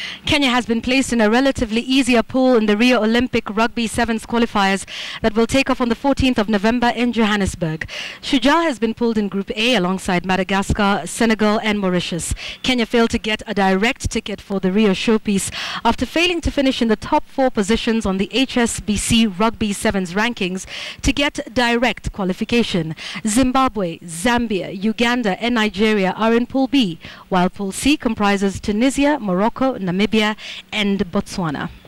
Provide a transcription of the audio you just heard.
Kenya has been placed in a relatively easier pool in the Rio Olympic Rugby Sevens qualifiers that will take off on the 14th of November in Johannesburg. Shuja has been pulled in Group A alongside Madagascar, Senegal and Mauritius. Kenya failed to get a direct ticket for the Rio showpiece after failing to finish in the top 4 positions on the HSBC Rugby Sevens rankings to get direct qualification. Zimbabwe, Zambia, Uganda and Nigeria are in Pool B, while Pool C comprises Tunisia, Morocco, Namibia and Botswana.